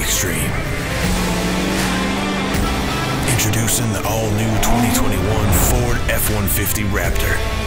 extreme. Introducing the all-new 2021 Ford F-150 Raptor.